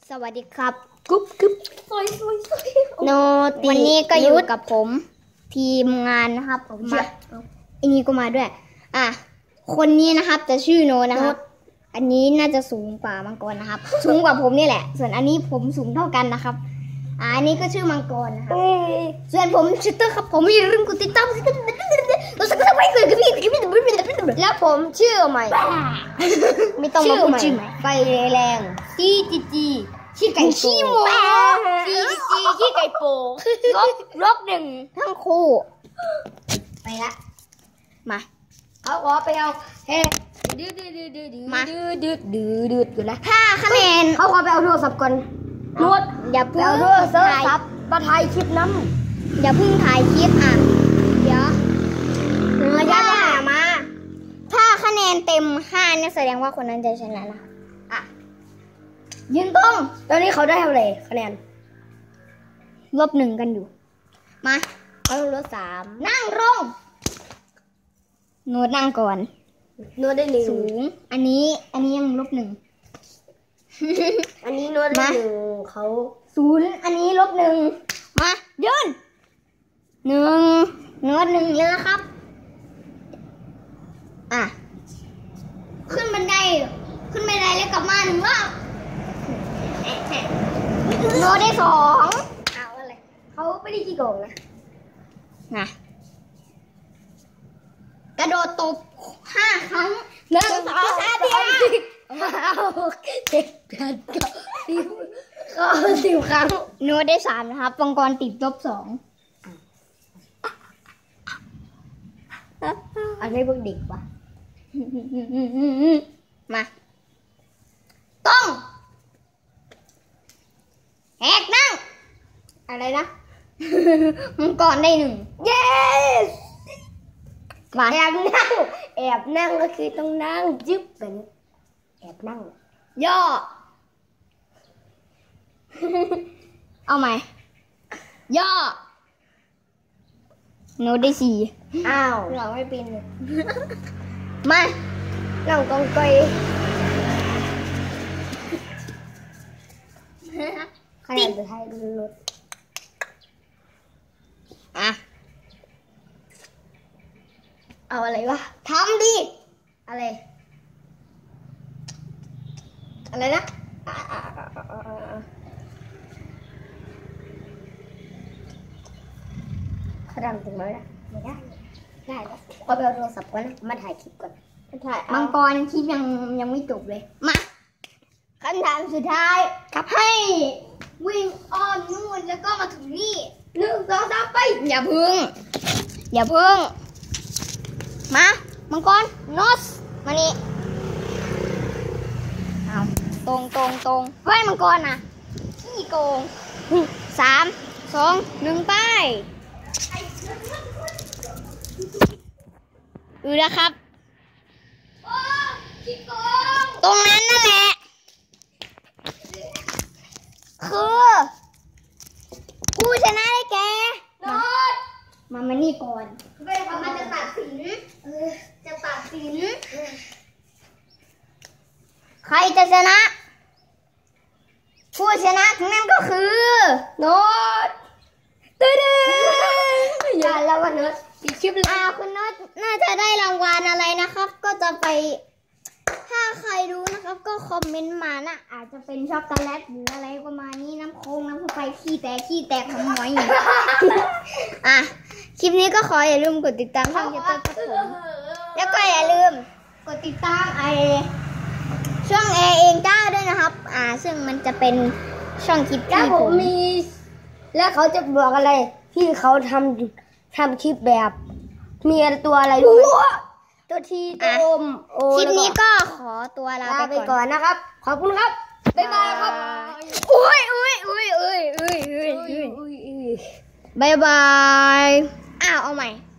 สวัสดีครับกุ๊บกุ๊บโนติวันนี้ก็อยู่กับผมทีมงานนะครับมาอันนี้ก็มาด้วยคนนี้นะครับจะชื่อโนนะครับอันนี้น่าจะสูงกว่ามังกรนะครับสูงกว่าผมนี่แหละส่วนอันนี้ผมสูงเท่ากันนะครับอันนี้ก็ชื่อมังกรนะครับส่วนผมชื่อเตอร์ครับผมอย่าลืมกดติดตามแล้วผมชื่อใหม่ไม่ต้องมาพูดชื่อใหม่ไฟแรงจีขี้ไก่ขี้โมจีขี้ไก่โปลบหนึ่งทั้งคู่ไปละมาเขาขอไปเอามาดืดอยู่นะ5 คะแนนเขาขอไปเอาโทรศัพท์ก่อนนวดอย่าเพิ่งเอาโทรศัพท์มาถ่ายคลิปน้ำอย่าเพิ่งถ่ายคลิปเดี๋ยวระยะมาถ้าคะแนนเต็ม5เนี่ยแสดงว่าคนนั้นจะชนะนะยืนตรงตอนนี้เขาได้เท่าไหร่คะแนน-1กันอยู่มาเขา-3นั่งลงโน้ตนั่งก่อนโน้ตได้1สูงอันนี้ยัง-1อันนี้โน้ตได้1เขา0อันนี้-1มายืน1โน้ต1เลยนะครับขึ้นบันไดแล้วกลับมา1 รอบโนได้2เอาอะไรเขาไม่ได้ขี้โกงนะกระโดดตบ5 ครั้ง1 2 3 4 5 6 7 8 9 10ครั้งโนได้3นะครับปังกรติด-2อันนี้พวกเด็กปะมาต้องแหกนั่งอะไรนะมังกรได้1 yes มาแอบนั่งก็คือต้องนั่งจึ๊บเป็นแอบนั่งย่อเอาใหม่ย่อโน้ตได้4อ้าวเราไม่เป็นเลยมานั่งกองไกคะแนนสุดท้ายลดเอาอะไรวะทำดิอะไรนะเขาทำถึงไหมนะไม่ได้แล้วขอไปเอาโทรศัพท์ก่อนนะมาถ่ายคลิปก่อนมังกรคลิปยังไม่จบเลยมาคำถามสุดท้ายกับให้วิ่งอ้อมนู่นแล้วก็มาถึงนี่1 2 3ไปอย่าพึ่งมามังกรนอสมานี่เอาตรงเฮ้ยมังกรนะขี้โกง3 2 1ไปดูนะครับตรงนั้นนั่นแหละคือผู้ชนะได้แกมานี่ก่อนมันจะตัดสินใครจะชนะผู้ชนะทั้งนั้นก็คือโน้ตอย่าแล้ววันนี้ปิดคลิปเลยคุณโน้ตน่าจะได้รางวัลอะไรนะครับก็จะไปถ้าใครรู้นะครับก็คอมเมนต์มานะอาจจะเป็นช็อกโกแลตหรืออะไรประมาณนี้น้ำโค้งน้ำไฟขี้แตกทั้งหมดคลิปนี้ก็ขออย่าลืมกดติดตามช่องเจเตอร์พัดผมแล้วก็อย่าลืมกดติดตามช่องเองจ้าด้วยนะครับซึ่งมันจะเป็นช่องคลิปที่ผมมีแล้วเขาจะบอกอะไรที่เขาทำคลิปแบบมีตัวอะไรด้วยตัวทีตัวคลิปนี้ก็ขอตัวลาไปก่อนนะครับขอบคุณครับบ๊ายบายครับอุ้ยบ๊ายบายเอาใหม่